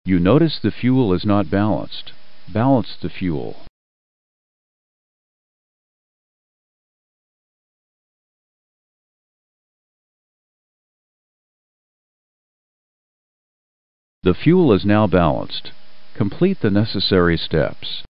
You notice the fuel is not balanced. Balance the fuel. The fuel is now balanced. Complete the necessary steps.